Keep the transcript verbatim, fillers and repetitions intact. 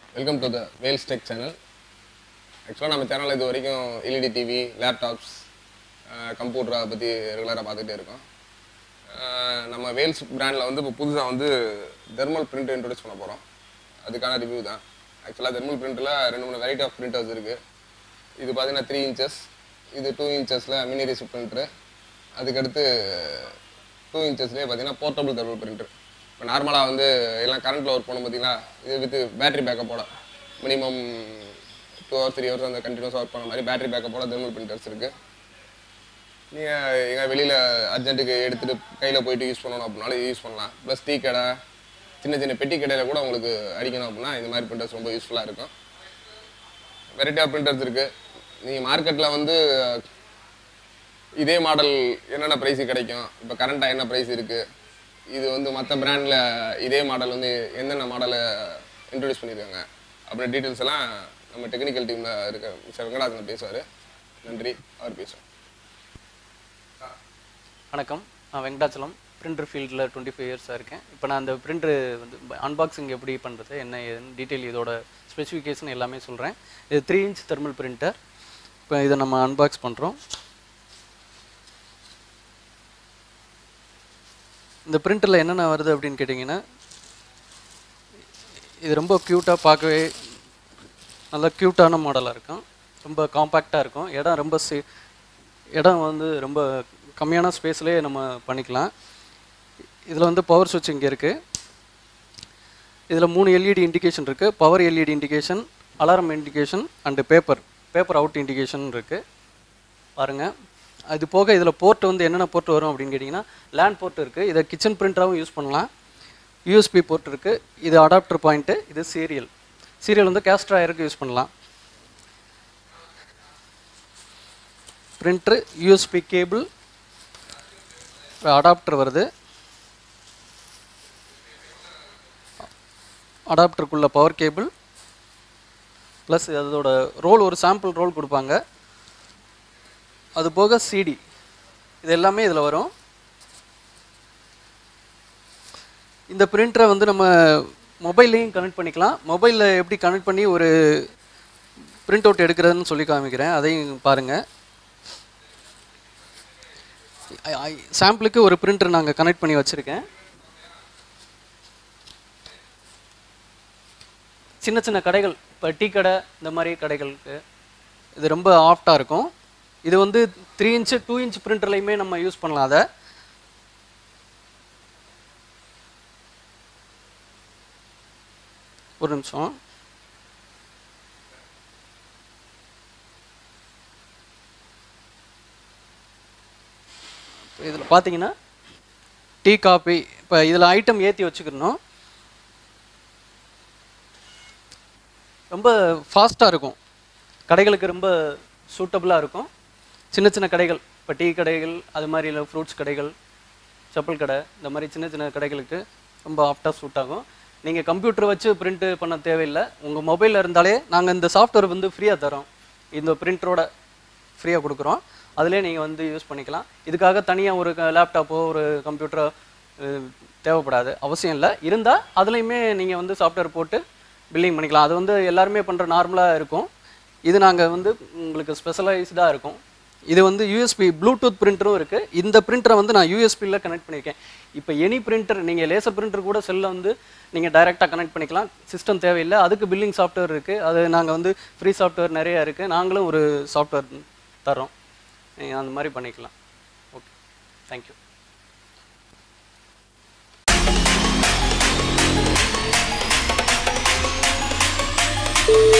Welcome to the Vels Tech channel. Actually, நம்ம சேனல்ல இது வரைக்கும் L E D T V, laptops, கம்ப்யூட்டரை பற்றி ரெகுலராக பார்த்துட்டே இருக்கோம். நம்ம வேல்ஸ் பிராண்டில் வந்து இப்போ புதுசாக வந்து தெர்மல் பிரிண்ட் இன்ட்ரோடியூஸ் பண்ண போகிறோம். அதுக்கான ரிவ்யூ தான். ஆக்சுவலாக தெர்மல் பிரிண்டில் ரெண்டு மூணு வெரைட்டி ஆஃப் பிரிண்டர்ஸ் இருக்குது. இது பார்த்தீங்கன்னா த்ரீ இன்ச்சஸ், இது டூ இன்ச்சஸில் மினி ரிசிப் பிரிண்டரு, அதுக்கடுத்து டூ இன்ச்சஸ்லேயே பார்த்தீங்கன்னா போர்ட்டபிள் தெர்மல் பிரிண்டர். இப்போ நார்மலாக வந்து எல்லாம் கரண்ட்டில் ஒர்க் பண்ணணும் பார்த்தீங்கன்னா, இது வித் பேட்டரி பேக்கப்போட minimum two hours three hours அந்த கண்டினியூஸாக ஒர்க் பண்ண மாதிரி பேட்டரி பேக்கப்போட தெர்மல் பிரிண்டர்ஸ் இருக்குது. நீங்கள் எங்கள் வெளியில் அர்ஜென்ட்டுக்கு எடுத்துகிட்டு கையில் போயிட்டு யூஸ் பண்ணணும் அப்படின்னாலும் யூஸ் பண்ணலாம். ப்ளஸ் டீ கடை, சின்ன சின்ன பெட்டி கடையில் கூட உங்களுக்கு அடிக்கணும் அப்படின்னா இந்த மாதிரி பிரிண்டர்ஸ் ரொம்ப யூஸ்ஃபுல்லாக இருக்கும். வெரைட்டி ஆஃப் பிரிண்டர்ஸ் இருக்குது. நீங்கள் மார்க்கெட்டில் வந்து இதே மாடல் என்னென்ன ப்ரைஸு கிடைக்கும், இப்போ கரண்ட்டாக என்ன ப்ரைஸ் இருக்குது, இது வந்து மற்ற பிராண்டில் இதே மாடல் வந்து என்னென்ன மாடலை இன்ட்ரடியூஸ் பண்ணியிருக்காங்க அப்படின்ற டீட்டெயில்ஸ் எல்லாம் நம்ம டெக்னிக்கல் டீமில் இருக்க மிஸ்டர் வெங்கடாஜன் பேசுவார். நன்றி, அவர் பேசுவோம். வணக்கம், நான் வெங்கடாச்சலம். பிரிண்டர் ஃபீல்டில் டுவெண்ட்டி ஃபைவ் இயர்ஸாக இருக்கேன். இப்போ நான் அந்த பிரிண்டரு வந்து அன்பாக்சிங் எப்படி பண்ணுறது, என்ன ஏதுன்னு டீட்டெயில் இதோட ஸ்பெசிஃபிகேஷன் எல்லாமே சொல்கிறேன். இது த்ரீ இன்ச் தெர்மல் பிரிண்டர். இப்போ இதை நம்ம அன்பாக்ஸ் பண்ணுறோம். இந்த பிரிண்டரில் என்னென்ன வருது அப்படின்னு கேட்டிங்கன்னா, இது ரொம்ப க்யூட்டாக, பார்க்கவே நல்லா க்யூட்டான மாடலாக இருக்கும். ரொம்ப காம்பேக்டாக இருக்கும். இடம் ரொம்ப சி இடம் வந்து ரொம்ப கம்மியான ஸ்பேஸ்லேயே நம்ம பண்ணிக்கலாம். இதில் வந்து பவர் சுவிட்ச் இங்கே இருக்குது. இதில் மூணு எல்இடி இண்டிகேஷன் இருக்குது. Power LED indication, alarm indication and paper paper out indication இருக்குது. பாருங்கள். அது போக இதில் போர்ட் வந்து என்னென்ன போர்ட் வரும் அப்படின்னு கேட்டிங்கன்னா, லேண்ட் போர்ட் இருக்குது. இதை கிச்சன் பிரிண்டராகவும் யூஸ் பண்ணலாம். யூஎஸ்பி போர்ட் இருக்குது. இது அடாப்டர் பாயிண்ட்டு. இது சீரியல் சீரியல் வந்து கேஸ்டர் ஆயருக்கு யூஸ் பண்ணலாம். பிரிண்டரு, யூஎஸ்பி கேபிள், அடாப்டர் வருது. அடாப்டருக்குள்ள பவர் கேபிள் ப்ளஸ் அதோட ரோல், ஒரு சாம்பிள் ரோல் கொடுப்பாங்க. அது போக சிடி, இது எல்லாமே இதில் வரும். இந்த பிரிண்டரை வந்து நம்ம மொபைல்லையும் கனெக்ட் பண்ணிக்கலாம். மொபைலில் எப்படி கனெக்ட் பண்ணி ஒரு பிரிண்ட் அவுட் எடுக்கிறதுன்னு சொல்லி காமிக்கிறேன், அதையும் பாருங்கள். சாம்பிளுக்கு ஒரு பிரிண்டர் நாங்கள் கனெக்ட் பண்ணி வச்சுருக்கேன். சின்ன சின்ன கடைகள், இப்போ டீ கடை இந்த மாதிரி கடைகளுக்கு இது ரொம்ப ஆஃப்டாக இருக்கும். இது வந்து த்ரீ இன்ச்சு டூ இன்ச் பிரிண்டர்லையுமே நம்ம யூஸ் பண்ணலாம். அதை ஒரு நிமிஷம். இதில் பார்த்தீங்கன்னா டீ காபி, இப்போ இதில் ஐட்டம் ஏற்றி வச்சுக்கணும். ரொம்ப ஃபாஸ்ட்டாக இருக்கும். கடைகளுக்கு ரொம்ப சூட்டபுளாக இருக்கும். சின்ன சின்ன கடைகள், இப்போ டீ கடைகள், அது மாதிரி இல்லை ஃப்ரூட்ஸ் கடைகள், செப்பல் கடை, இந்த மாதிரி சின்ன சின்ன கடைகளுக்கு ரொம்ப ஆஃப்டாக சூட் ஆகும். நீங்கள் கம்ப்யூட்டர் வச்சு பிரிண்ட்டு பண்ண தேவையில்லை. உங்கள் மொபைலில் இருந்தாலே நாங்கள் இந்த சாஃப்ட்வேர் வந்து ஃப்ரீயாக தரோம். இந்த பிரிண்டரோட ஃப்ரீயாக கொடுக்குறோம். அதிலே நீங்கள் வந்து யூஸ் பண்ணிக்கலாம். இதுக்காக தனியாக ஒரு லேப்டாப்போ ஒரு கம்ப்யூட்டரோ தேவைப்படாது, அவசியம் இல்லை. இருந்தால் அதுலேயுமே நீங்கள் வந்து சாஃப்ட்வேர் போட்டு பில்லிங் பண்ணிக்கலாம். அது வந்து எல்லாருமே பண்ணுற நார்மலாக இருக்கும். இது நாங்கள் வந்து உங்களுக்கு ஸ்பெஷலைஸ்டாக இருக்கும். இது வந்து யூஎஸ்பி ப்ளூடூத் பிரிண்டரும் இருக்குது. இந்த பிரிண்டரை வந்து நான் யூஎஸ்பியில் கனெக்ட் பண்ணியிருக்கேன். இப்போ எனி பிரிண்டர், நீங்கள் லேசர் பிரிண்டர் கூட செல்லில் வந்து நீங்கள் டைரெக்டாக கனெக்ட் பண்ணிக்கலாம். சிஸ்டம் தேவையில்லை. அதுக்கு பில்லிங் சாஃப்ட்வேர் இருக்குது. அது நாங்கள் வந்து ஃப்ரீ சாஃப்ட்வேர் நிறையா இருக்குது. நாங்களும் ஒரு சாஃப்ட்வேர் தரோம். நீங்கள் அந்த மாதிரி பண்ணிக்கலாம். Okay, thank you. you